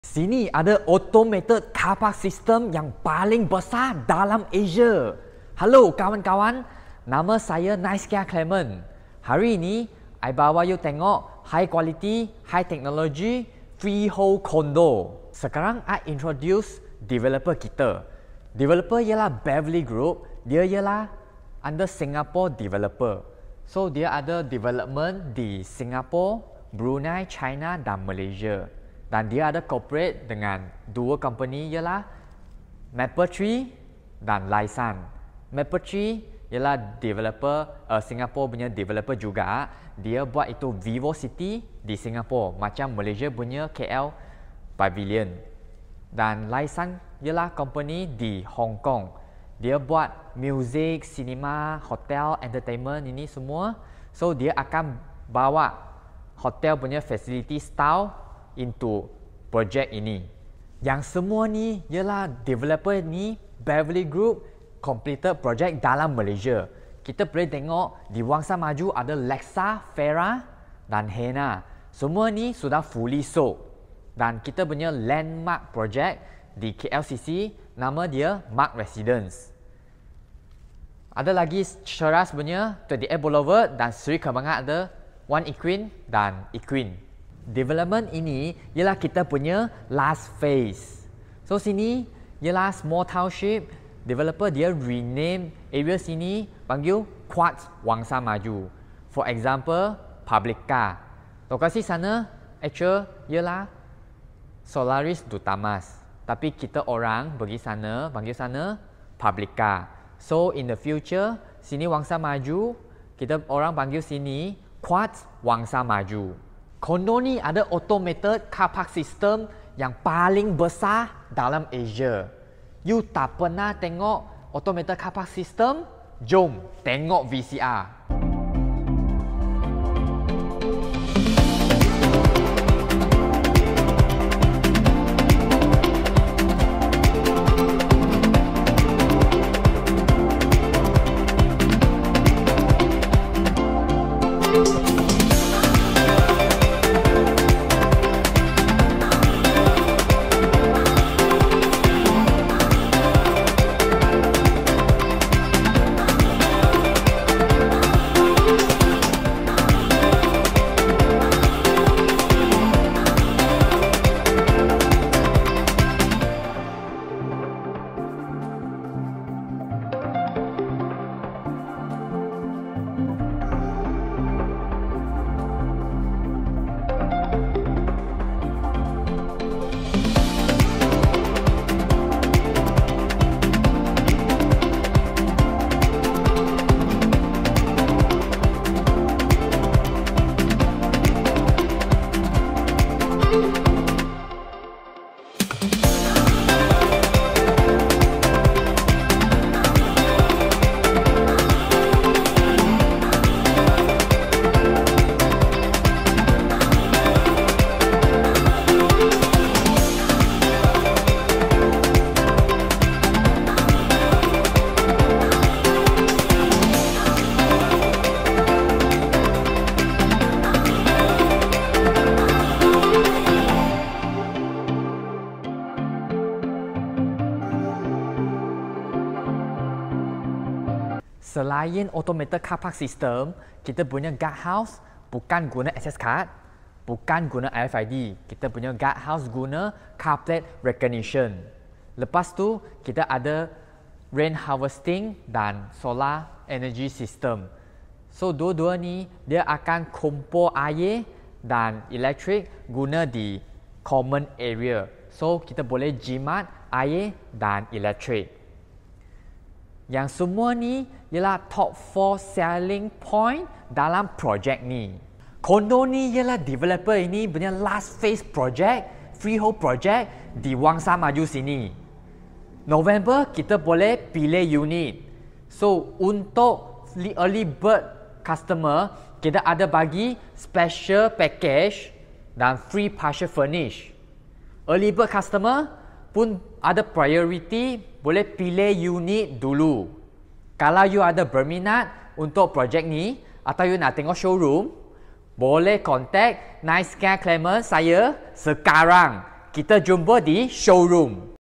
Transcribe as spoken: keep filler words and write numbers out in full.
Sini ada automated car park system yang paling besar dalam Asia. Halo kawan-kawan, nama saya Naiskia Clement. Hari ini, I bawa you tengok high quality, high technology, freehold condo. Sekarang I introduce developer kita. Developer ialah Beverly Group, dia ialah under Singapore developer. So dia ada development di Singapore, Brunei, China dan Malaysia. Dan dia ada corporate dengan dua company ialah Mapletree dan Laisan. Mapletree ialah developer uh, Singapore punya developer juga. Dia buat itu Vivo City di Singapore macam Malaysia punya K L Pavilion. Dan Laisan ialah company di Hong Kong. Dia buat music, cinema, hotel, entertainment ini semua. So dia akan bawa hotel punya facility style into project ini. Yang semua ni ialah developer ni Beverly Group completed project dalam Malaysia. Kita boleh tengok di Wangsa Maju ada Lexa, Fera dan Hena. Semua ni sudah fully sold. Dan kita punya landmark project di K L C C nama dia Mark Residence. Ada lagi Cheras punya dua puluh lapan Boulevard dan Seri Kembangan ada One Equine dan Equine. Development ini ialah kita punya last phase. So sini ialah small township. Developer dia rename area sini panggil Quartz Wangsa Maju. For example, Publica. Lokasi sana actual ialah Solaris Dutamas. Tapi kita orang pergi sana, panggil sana Publica. So in the future, sini Wangsa Maju, kita orang panggil sini Quartz Wangsa Maju. Kondo ni ada automated car park system yang paling besar dalam Asia. You tak pernah tengok automated car park system? Jom tengok V C R. Selain automated car park system, kita punya guard house bukan guna access card, bukan guna R F I D. Kita punya guard house guna car plate recognition. Lepas tu, kita ada rain harvesting dan solar energy system. So, dua-dua ni dia akan kumpul air dan elektrik guna di common area. So, kita boleh jimat air dan elektrik. Yang semua ni ialah top four selling point dalam projek ni. Kondo ni ialah developer ini punya last phase project, freehold project di Wangsa Maju sini. November kita boleh pilih unit. So untuk early bird customer, kita ada bagi special package dan free partial furnish. Early bird customer pun ada priority, boleh pilih unit dulu. Kalau you ada berminat untuk projek ni atau you nak tengok showroom, boleh contact Naiskia Clement saya sekarang. kita jumpa di showroom.